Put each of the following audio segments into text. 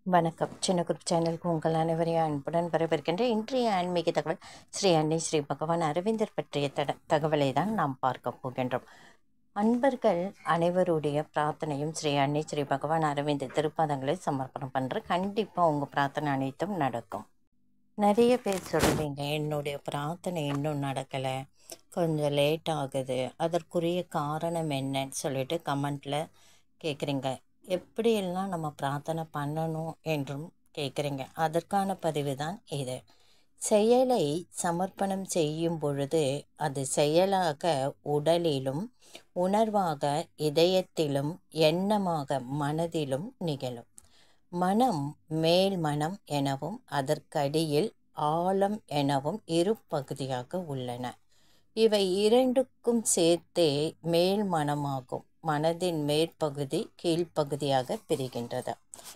வணக்கம். சின்ன குரூப் சேனலுக்கு உங்கள் அனைவரையும் அன்புடன் வரவேற்கின்ற இன்றைய ஆன்மீக தகவல் ஸ்ரீ அன்னை ஸ்ரீ பகவான் அரவிந்தர் பற்றிய தகவலை தான் நாம் பார்க்க போகின்றோம். அன்பர்கள் அனைவருடைய பிரார்த்தனையும் ஸ்ரீ அன்னை ஸ்ரீ பகவான் அரவிந்தர் திருப்பாதங்களை சமர்ப்பணம் பண்ணுற கண்டிப்பாக உங்கள் பிரார்த்தனை அனைத்தும் நடக்கும். நிறைய பேர் சொல்லுவீங்க, என்னுடைய பிரார்த்தனை இன்னும் நடக்கலை, கொஞ்சம் லேட் ஆகுது, அதற்குரிய காரணம் என்னன்னு சொல்லிட்டு கமெண்ட்டில் கேட்குறீங்க. எப்படியெல்லாம் நம்ம பிரார்த்தனை பண்ணணும் என்றும் கேட்குறீங்க. அதற்கான பதிவு தான் இது. செயலை சமர்ப்பணம் செய்யும் பொழுது அது செயலாக உடலிலும், உணர்வாக இதயத்திலும், எண்ணமாக மனதிலும் நிகழும். மனம் மேல் மனம் எனவும் அதற்கடியில் ஆழம் எனவும் இரு பகுதியாக உள்ளன. இவை இரண்டுக்கும் சேர்த்தே மேல் மனமாகும். மனதின் மேற்பகுதி கீழ்ப்பகுதியாக பிரிகின்றது.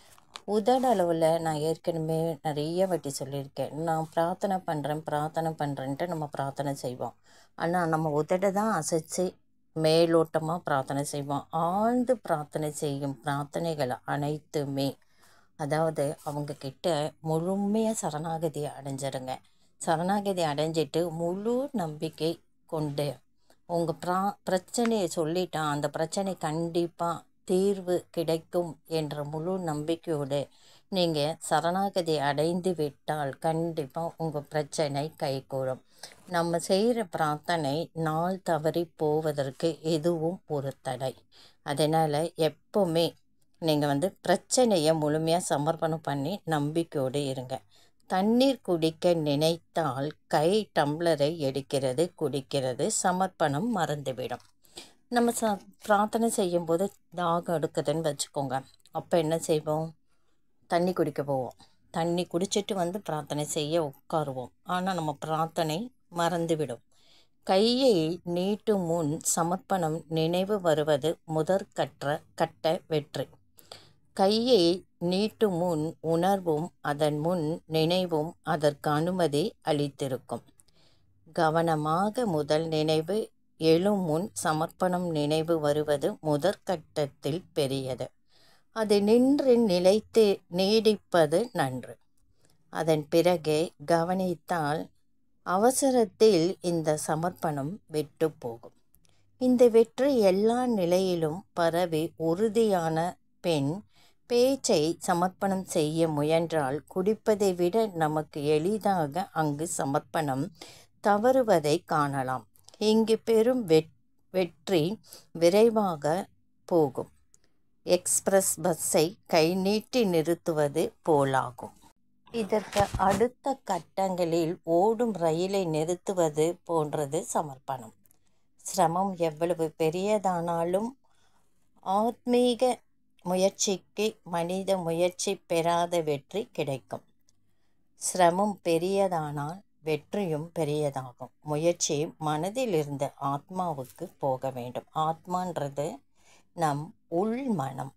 உதடளவில் நான் ஏற்கனவே நிறைய வாட்டி சொல்லியிருக்கேன், நான் பிரார்த்தனை பண்ணுறேன்ட்டு நம்ம பிரார்த்தனை செய்வோம். ஆனால் நம்ம உதடை தான் அசைச்சு மேலோட்டமாக பிரார்த்தனை செய்வோம். ஆழ்ந்து பிரார்த்தனை செய்யும் பிரார்த்தனைகள் அனைத்துமே, அதாவது அவங்கக்கிட்ட முழுமையாக சரணாகதி அடைஞ்சிருங்க. சரணாகதி அடைஞ்சிட்டு முழு நம்பிக்கை கொண்டு உங்கள் பிரச்சனையை சொல்லிட்டா அந்த பிரச்சனை கண்டிப்பாக தீர்வு கிடைக்கும் என்ற முழு நம்பிக்கையோடு நீங்கள் சரணாகதி அடைந்து விட்டால் கண்டிப்பாக உங்கள் பிரச்சனை கைகூடும். நம்ம செய்கிற பிரார்த்தனை நாள் தவறி போவதற்கு எதுவும் ஒரு தடை. அதனால் எப்போவுமே நீங்கள் பிரச்சனையை முழுமையாக சமர்ப்பணம் பண்ணி நம்பிக்கையோடு இருங்க. தண்ணீர் குடிக்க நினைத்தால் கை டம்ளரை எடுக்கிறது, குடிக்கிறது, சமர்ப்பணம் மறந்துவிடும். நம்ம பிரார்த்தனை செய்யும்போது தாகம் எடுக்குதுன்னு வச்சுக்கோங்க. அப்போ என்ன செய்வோம்? தண்ணி குடிக்க போவோம். தண்ணி குடிச்சிட்டு பிரார்த்தனை செய்ய உட்காருவோம். ஆனால் நம்ம பிரார்த்தனை மறந்துவிடும். கையை நீட்டும் முன் சமர்ப்பணம் நினைவு வருவது கட்ட வெற்றி. கையை நீட்டும் முன் உணர்வும் அதன் முன் நினைவும் அதற்கு அனுமதி அளித்திருக்கும். கவனமாக முதல் நினைவு எழும் முன் சமர்ப்பணம் நினைவு வருவது முதற்கட்டத்தில் பெரியது. அது நின்று நிலைத்து நீடிப்பது நன்று. அதன் பிறகே கவனித்தால் அவசரத்தில் இந்த சமர்ப்பணம் விட்டு போகும். இந்த வெற்றி எல்லா நிலையிலும் பரவி உறுதியான பெண் பேச்சை சமர்ப்பணம் செய்ய முயன்றால் குடிப்பதை விட நமக்கு எளிதாக அங்கு சமர்ப்பணம் தவறுவதை காணலாம். இங்கு பெரும் வெற்றி விரைவாக போகும் எக்ஸ்பிரஸ் பஸ்ஸை கை நீட்டி நிறுத்துவது போலாகும். இதற்கு அடுத்த கட்டங்களில் ஓடும் ரயிலை நிறுத்துவது போன்றது சமர்ப்பணம். சிரமம் எவ்வளவு பெரியதானாலும் ஆத்மீக முயற்சிக்கு மனித முயற்சி பெறாத வெற்றி கிடைக்கும். சிரமம் பெரியதானால் வெற்றியும் பெரியதாகும். முயற்சி மனதிலிருந்து ஆத்மாவுக்கு போக வேண்டும். ஆத்மான்றது நம் உள் மனம்.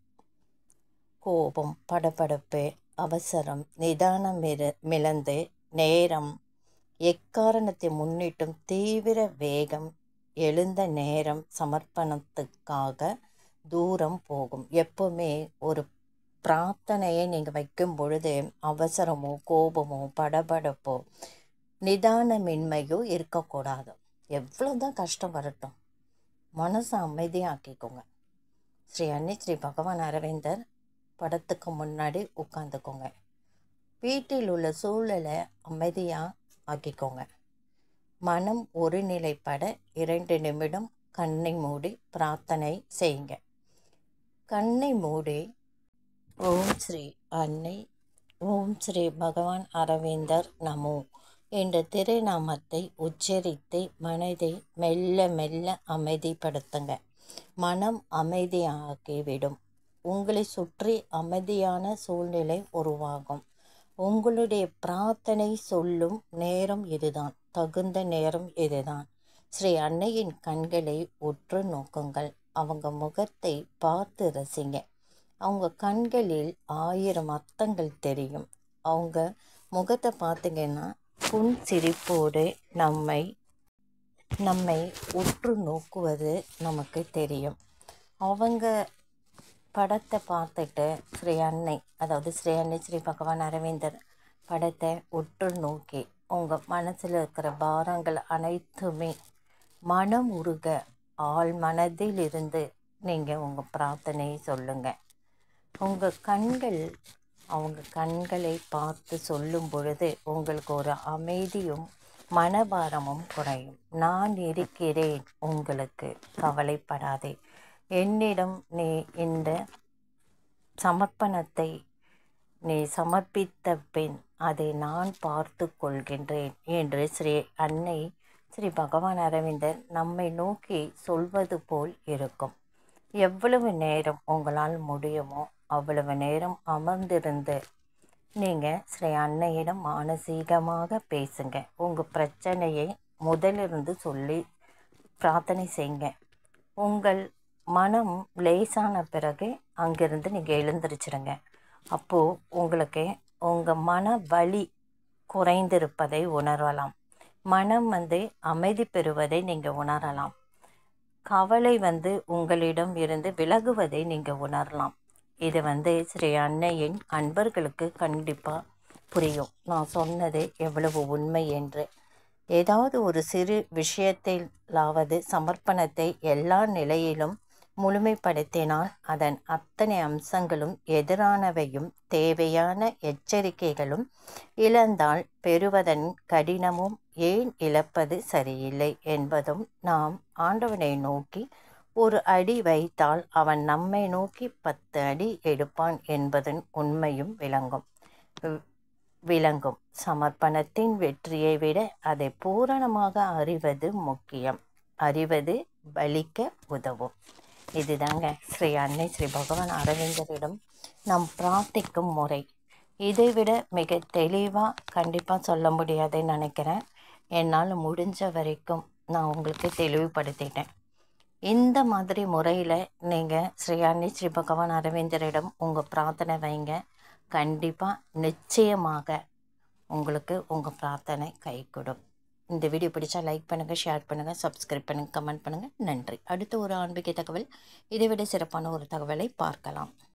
கோபம், படபடப்பு, அவசரம், நிதானம் மிளந்து நேரம், எக்காரணத்தை முன்னிட்டும் தீவிர வேகம் எழுந்த நேரம் சமர்ப்பணத்துக்காக தூரம் போகும். எப்போவுமே ஒரு பிரார்த்தனையை நீங்கள் வைக்கும் பொழுது அவசரமோ கோபமோ படபடப்போ நிதானமின்மையோ இருக்கக்கூடாது. எவ்வளோதான் கஷ்டம் வரட்டும், மனசை அமைதியாக்கிக்கோங்க. ஸ்ரீ அன்னை ஸ்ரீ பகவான் அரவிந்தர் படத்துக்கு முன்னாடி உட்காந்துக்கோங்க. வீட்டில் உள்ள சூழலை அமைதியாக ஆக்கிக்கோங்க. மனம் ஒருநிலைப்பட 2 நிமிடம் கண்ணை மூடி பிரார்த்தனை செய்யுங்க. கண்ணை மூடி ஓம் ஸ்ரீ அன்னை, ஓம் ஸ்ரீ பகவான் அரவிந்தர் நமோ என்ற திருநாமத்தை உச்சரித்து மனதை மெல்ல மெல்ல அமைதிப்படுத்துங்க. மனம் அமைதியாகிவிடும். உங்களை சுற்றி அமைதியான சூழ்நிலை உருவாகும். உங்களுடைய பிரார்த்தனை சொல்லும் நேரம் இதுதான், தகுந்த நேரம் இதுதான். ஸ்ரீ அன்னையின் கண்களை உற்று நோக்குங்கள். அவங்க முகத்தை பார்த்து ரசிங்க. அவங்க கண்களில் 1000 அர்த்தங்கள் தெரியும். அவங்க முகத்தை பார்த்திங்கன்னா புன் சிரிப்போடு நம்மை உற்று நோக்குவது நமக்கு தெரியும். அவங்க படத்தை பார்த்துட்டு ஸ்ரீ அன்னை, அதாவது ஸ்ரீ அன்னை ஸ்ரீ பகவான் அரவிந்தர் படத்தை உற்று நோக்கி உங்கள் மனசில் இருக்கிற பாரங்கள் அனைத்துமே மனம் உருக ஆழ் மனதில் இருந்து நீங்கள் உங்கள் பிரார்த்தனையை சொல்லுங்கள். உங்கள் கண்கள் அவங்க கண்களை பார்த்து சொல்லும் பொழுது உங்களுக்கு ஒரு அமைதியும் மனபாரமும் குறையும். நான் இருக்கிறேன், உங்களுக்கு கவலைப்படாதே, என்னிடம் நீ இந்த சமர்ப்பணத்தை நீ சமர்ப்பித்த பின் அதை நான் பார்த்து கொள்கின்றேன் என்று ஸ்ரீ அன்னை ஸ்ரீ பகவான் அரவிந்தர் நம்மை நோக்கி சொல்வது போல் இருக்கும். எவ்வளவு நேரம் உங்களால் முடியுமோ அவ்வளவு நேரம் அமர்ந்திருந்து நீங்கள் ஸ்ரீ அன்னையிடம் மானசீகமாக பேசுங்க. உங்கள் பிரச்சனையை முதலிருந்து சொல்லி பிரார்த்தனை செய்யுங்க. உங்கள் மனம் லேசான பிறகு அங்கிருந்து நீங்கள் எழுந்திரிச்சிடுங்க. அப்போது உங்களுக்கு உங்கள் மன வலி குறைந்திருப்பதை உணரலாம். மனம் அமைதி பெறுவதை நீங்கள் உணரலாம். கவலை உங்களிடம் இருந்து விலகுவதை நீங்கள் உணரலாம். இது ஸ்ரீ அன்னையின் அன்பர்களுக்கு கண்டிப்பாக புரியும் நான் சொன்னது எவ்வளவு உண்மை என்று. ஏதாவது ஒரு சிறு விஷயத்திலாவது சமர்ப்பணத்தை எல்லா நிலையிலும் முழுமைப்படுத்தினால் அதன் அத்தனை அம்சங்களும் எதிரானவையும் தேவையான எச்சரிக்கைகளும் இழந்தால் பெறுவதன் கடினமும் ஏன் இழப்பது சரியில்லை என்பதும் நாம் ஆண்டவனை நோக்கி ஒரு அடி வைத்தால் அவன் நம்மை நோக்கி 10 அடி எடுப்பான் என்பதன் உண்மையும் விளங்கும். சமர்ப்பணத்தின் வெற்றியை விட அதை பூரணமாக அறிவது முக்கியம். அறிவது பலிக்க உதவும். இதுதாங்க ஸ்ரீ அன்னை ஸ்ரீ பகவான் அரவிந்தரிடம் நாம் பிரார்த்திக்கும் முறை. இதைவிட மிக தெளிவாக கண்டிப்பாக சொல்ல முடியாதுன்னு நினைக்கிறேன். என்னால் முடிஞ்ச வரைக்கும் நான் உங்களுக்கு தெளிவுபடுத்திட்டேன். இந்த மாதிரி முறையில் நீங்கள் ஸ்ரீ அன்னை ஸ்ரீ பகவான் அரவிந்தரிடம் உங்கள் பிரார்த்தனை வைங்க. கண்டிப்பாக நிச்சயமாக உங்களுக்கு உங்கள் பிரார்த்தனை கைகூடும். இந்த வீடியோ பிடிச்சா லைக் பண்ணுங்கள், ஷேர் பண்ணுங்கள், சப்ஸ்கிரைப் பண்ணுங்கள், கமெண்ட் பண்ணுங்கள். நன்றி. அடுத்த ஒரு ஆன்மீக தகவல், இதைவிட சிறப்பான ஒரு தகவலை பார்க்கலாம்.